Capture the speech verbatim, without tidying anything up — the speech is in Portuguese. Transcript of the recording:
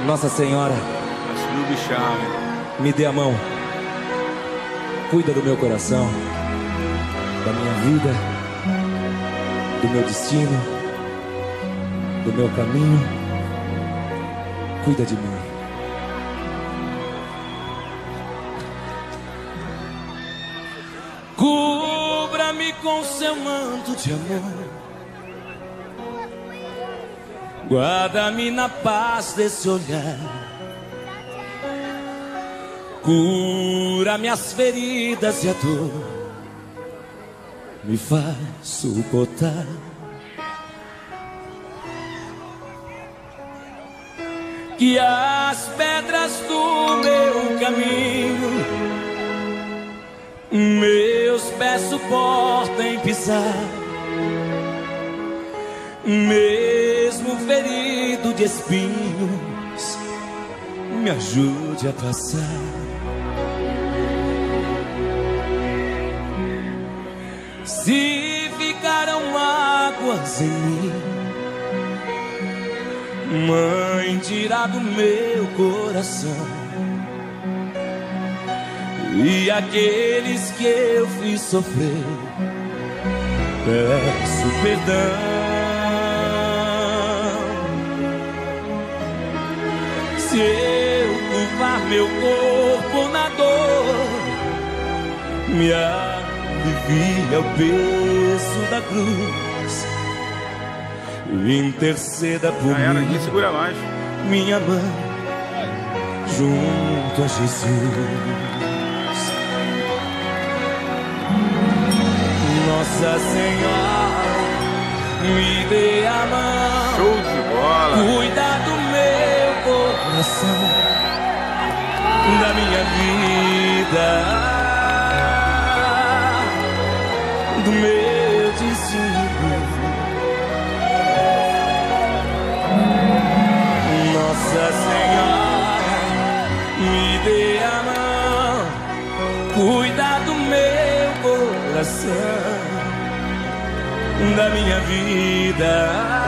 Nossa Senhora, me dê a mão, cuida do meu coração, da minha vida, do meu destino, do meu caminho, cuida de mim. Cubra-me com seu manto de amor, guarda-me na paz desse olhar, cura minhas feridas e a dor me faz suportar. Que as pedras do meu caminho meus pés suportem pisar, mesmo ferido de espinhos, me ajude a passar. Se ficaram mágoas em mim, Mãe, tira do meu coração. E aqueles que eu fiz sofrer, peço perdão. Se eu curvar meu corpo na dor, me alivia o peso da cruz. Interceda por Já era, mim, ninguém segura mais. minha mãe, junto a Jesus. Nossa Senhora, me dê a mão, show de bola, cuida do meu coração, da minha vida, do meu destino. Nossa Senhora, me dê a mão, cuida do meu coração, da minha vida.